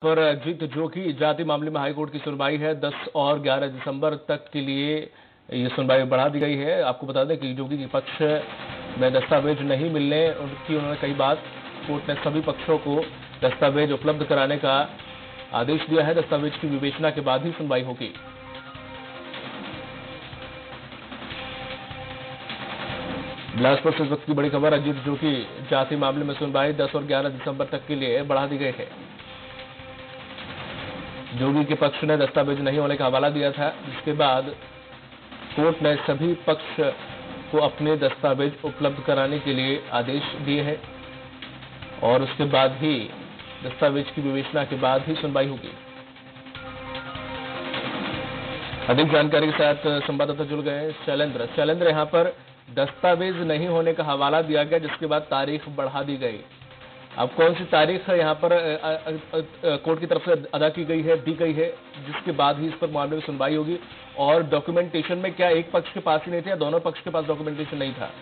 पर अजीत जोगी जाति मामले में हाईकोर्ट की सुनवाई है। 10 और 11 दिसंबर तक के लिए ये सुनवाई बढ़ा दी गई है। आपको बता दें कि जोगी के पक्ष में दस्तावेज नहीं मिलने की उन्होंने कई बार कोर्ट ने सभी पक्षों को दस्तावेज उपलब्ध कराने का आदेश दिया है। दस्तावेज की विवेचना के बाद ही सुनवाई होगी। बिलासपुर से इस वक्त की बड़ी खबर, अजीत जोगी जाति मामले में सुनवाई 10 और 11 दिसंबर तक के लिए बढ़ा दी गई है। जोगी के पक्ष ने दस्तावेज नहीं होने का हवाला दिया था, जिसके बाद कोर्ट ने सभी पक्ष को अपने दस्तावेज उपलब्ध कराने के लिए आदेश दिए हैं और उसके बाद ही दस्तावेज की विवेचना के बाद ही सुनवाई होगी। अधिक जानकारी के साथ संवाददाता जुड़ गए शैलेंद्र, यहां पर दस्तावेज नहीं होने का हवाला दिया गया, जिसके बाद तारीख बढ़ा दी गई। अब कौन सी तारीख यहाँ पर कोर्ट की तरफ से अदा की गई है, दी गई है, जिसके बाद ही इस पर मामले में सुनवाई होगी? और डॉक्यूमेंटेशन में क्या एक पक्ष के पास ही नहीं था या दोनों पक्ष के पास डॉक्यूमेंटेशन नहीं था?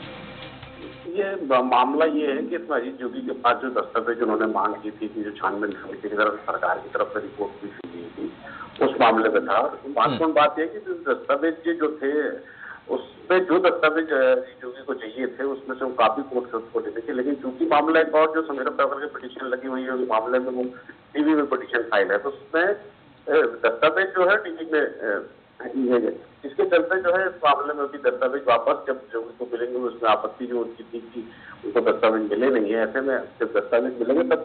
ये मामला ये है कि अजीत जोगी के पास जो दस्तावेज उन्होंने मांग की थी कि जो छानबीन समिति की तरफ सरकार की तरफ से रिपोर्ट भी दी थी, उस मामले में था। महत्वपूर्ण बात यह कि दस्तावेज जो थे उसमें जो दस्तावेज जोगी को चाहिए थे उसमें से वो काफी कोर्ट से उसको लेने थे, लेकिन चूंकि मामला एक और जो समीरा पेपर की पिटीशन लगी हुई है उस मामले में वो टीवी में पिटीशन फाइल है, तो उसमें दस्तावेज जो है टीवी में इसके चलते जो है इस मामले में भी दस्तावेज वापस जब जोगी को मिलेंगे उसमें आपत्ति जो उनकी थी कि उनको दस्तावेज मिले नहीं है। ऐसे में जब दस्तावेज मिलेंगे तब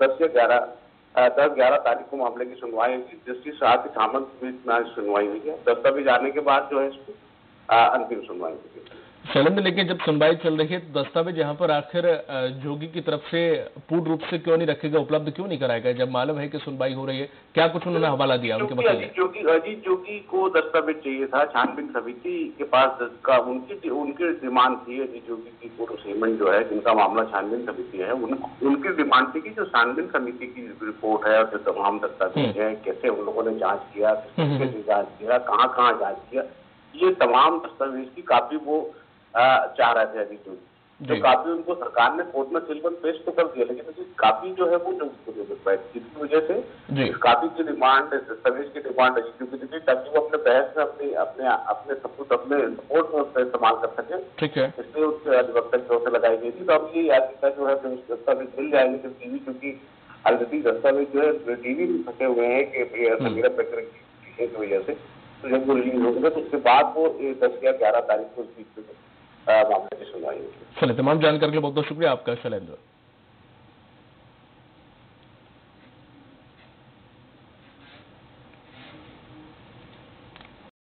10-11 तारीख को मामले की सुनवाई होगी। जस्टिस आरती सामंत के बीच में सुनवाई हुई है। दस्तावेज आने के बाद जो है इसको अंतिम सुनवाई होगी। शैलेंद्र, लेकिन जब सुनवाई चल रही है तो दस्तावेज यहाँ पर आखिर जोगी की तरफ से पूर्ण रूप से क्यों नहीं रखेगा, उपलब्ध क्यों नहीं कराएगा जब मालूम है कि सुनवाई हो रही है? क्या कुछ उन्होंने हवाला दिया उनके बताइए? अजीत जोगी को दस्तावेज चाहिए था, छानबीन समिति के पास उनकी डिमांड थी। अजीत जोगी की पूर्व सीएम जो है जिनका मामला छानबीन समिति है, उनकी डिमांड थी कि जो छानबीन समिति की रिपोर्ट है और जो तमाम दस्तावेज है, कैसे उन लोगों ने जाँच किया, कैसे जाँच किया, कहाँ जाँच किया, ये तमाम दस्तावेज की काफी वो चाह रहे थे अजीत जोगी। जो काफी उनको सरकार ने कोर्ट में सिलबंद पेश तो कर दिया, लेकिन काफी जो है वो जोगी को दे पाए, जिसकी वजह से काफी की डिमांड, दस्तावेज की डिमांड अजीत जोगी की, ताकि वो अपने बहस में अपने सबूत अपने सपोर्ट में उसका इस्तेमाल कर सके। ठीक है, इसलिए उसके अधिवक्ता की ओर से लगाई गई थी। तो अब ये याचिका जो है दस्तावेज मिल जाएंगे जब टीवी, क्योंकि ऑलरेडी दस्तावेज जो है टीवी में फंसे हुए हैं कि समीरा पेपर की वजह से। तो जब वो रिलीज होंगे तो उसके बाद वो 10 या 11 तारीख को इस बीच में मामले की सुनवाई होगी। चलिए, तमाम जानकारी के लिए बहुत बहुत शुक्रिया आपका शैलेंद्र।